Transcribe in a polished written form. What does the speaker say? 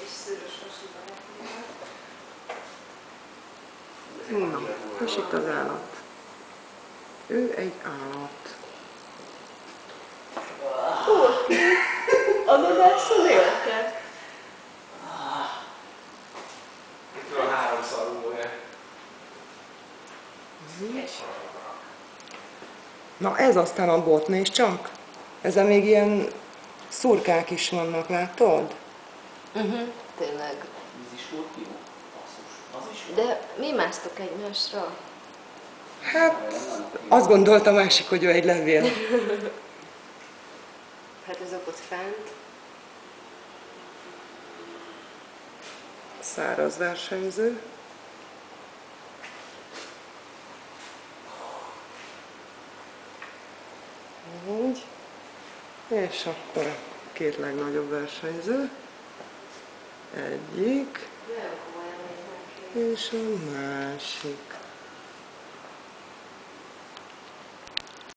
kis szőrös hasiban. Na, és itt az állat. Ő egy állat. Porki! Anadásszal éltek? Itt van 3 szarúja. Na ez aztán a bot, nézd csak. Ezen még ilyen szurkák is vannak, látod? Tényleg. Ez is volt jó. Basszus. Az is volt. De mi másztok egymásra? Hát, azt gondolta a másik, hogy ő egy levél. Hát ezek ott fent. Száraz versenyző. Úgy. És akkor a két legnagyobb versenyző. Egyik. Nagyon komolyan néznek ki. És a másik.